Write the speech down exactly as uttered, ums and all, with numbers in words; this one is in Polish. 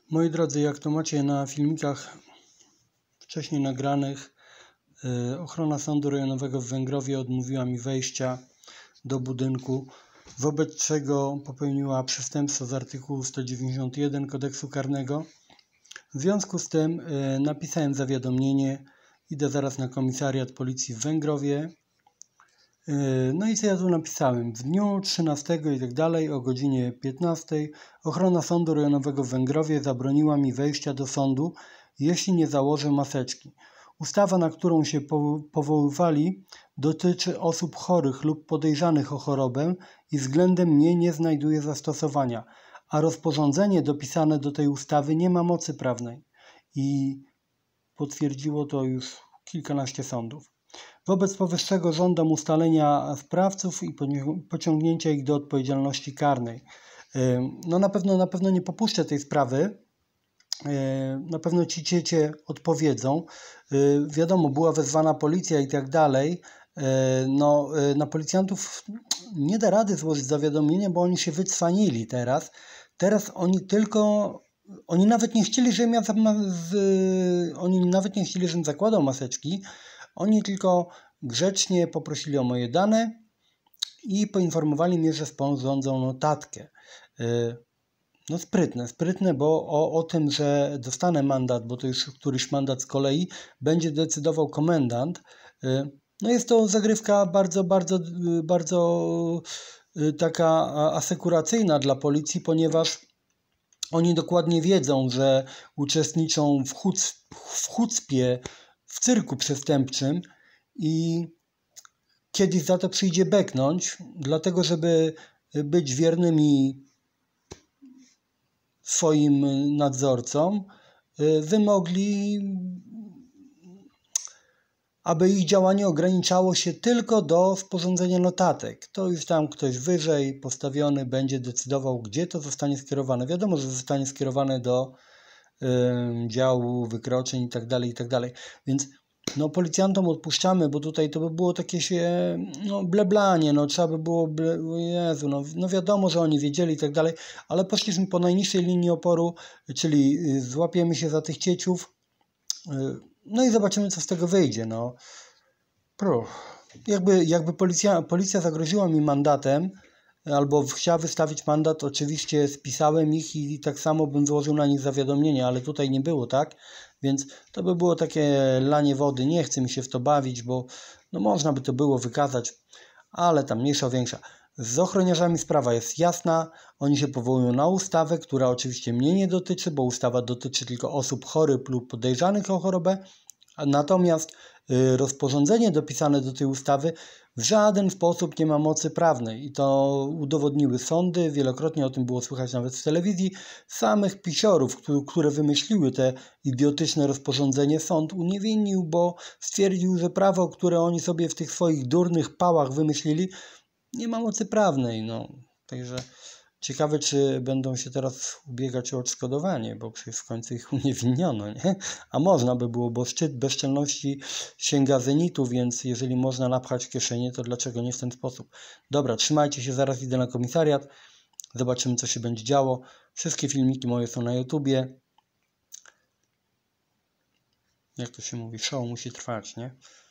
Moi drodzy, jak to macie na filmikach wcześniej nagranych, ochrona Sądu Rejonowego w Węgrowie odmówiła mi wejścia do budynku, wobec czego popełniła przestępstwo z artykułu sto dziewięćdziesiąt jeden Kodeksu Karnego. W związku z tym napisałem zawiadomienie, idę zaraz na komisariat policji w Węgrowie. No i co ja tu napisałem? W dniu trzynastego i tak dalej o godzinie piętnastej ochrona Sądu Rejonowego w Węgrowie zabroniła mi wejścia do sądu, jeśli nie założę maseczki. Ustawa, na którą się powoływali, dotyczy osób chorych lub podejrzanych o chorobę i względem mnie nie znajduje zastosowania, a rozporządzenie dopisane do tej ustawy nie ma mocy prawnej i potwierdziło to już kilkanaście sądów. Wobec powyższego żądam ustalenia sprawców i pociągnięcia ich do odpowiedzialności karnej. No na pewno, na pewno nie popuszczę tej sprawy. Na pewno ci ciecie odpowiedzą. Wiadomo, była wezwana policja i tak dalej. No, na policjantów nie da rady złożyć zawiadomienia, bo oni się wycwanili teraz. Teraz oni tylko... Oni nawet nie chcieli, żebym ja... Oni nawet nie chcieli, żebym zakładał maseczki. Oni tylko grzecznie poprosili o moje dane i poinformowali mnie, że sporządzą notatkę. No sprytne, sprytne, bo o, o tym, że dostanę mandat, bo to już któryś mandat z kolei, będzie decydował komendant. No jest to zagrywka bardzo, bardzo, bardzo taka asekuracyjna dla policji, ponieważ oni dokładnie wiedzą, że uczestniczą w, chuc, w chucpie, w cyrku przestępczym i kiedyś za to przyjdzie beknąć, dlatego żeby być wiernymi swoim nadzorcom, wymogli, aby ich działanie ograniczało się tylko do sporządzenia notatek. To już tam ktoś wyżej postawiony będzie decydował, gdzie to zostanie skierowane. Wiadomo, że zostanie skierowane do y, działu wykroczeń i tak dalej, i tak dalej. Więc no, policjantom odpuszczamy, bo tutaj to by było takie się, no, bleblanie, no, trzeba by było, ble, Jezu, no, no wiadomo, że oni wiedzieli i tak dalej, ale poszliśmy po najniższej linii oporu, czyli złapiemy się za tych cieciów, no i zobaczymy, co z tego wyjdzie, no. Jakby, jakby policja, policja zagroziła mi mandatem, albo chciała wystawić mandat, oczywiście spisałem ich i, i tak samo bym wyłożył na nich zawiadomienie, ale tutaj nie było, tak? Więc to by było takie lanie wody, nie chcę mi się w to bawić, bo no można by to było wykazać, ale tam mniejsza większa. Z ochroniarzami sprawa jest jasna, oni się powołują na ustawę, która oczywiście mnie nie dotyczy, bo ustawa dotyczy tylko osób chorych lub podejrzanych o chorobę, natomiast rozporządzenie dopisane do tej ustawy w żaden sposób nie ma mocy prawnej i to udowodniły sądy, wielokrotnie o tym było słychać nawet w telewizji. Samych pisiorów, które wymyśliły te idiotyczne rozporządzenie, sąd uniewinnił, bo stwierdził, że prawo, które oni sobie w tych swoich durnych pałach wymyślili, nie ma mocy prawnej. No. Także ciekawe, czy będą się teraz ubiegać o odszkodowanie, bo przecież w końcu ich uniewinniono, nie? A można by było, bo szczyt bezczelności sięga zenitu, więc jeżeli można napchać kieszenie, to dlaczego nie w ten sposób? Dobra, trzymajcie się, zaraz idę na komisariat, zobaczymy, co się będzie działo. Wszystkie filmiki moje są na YouTubie. Jak to się mówi, show musi trwać, nie?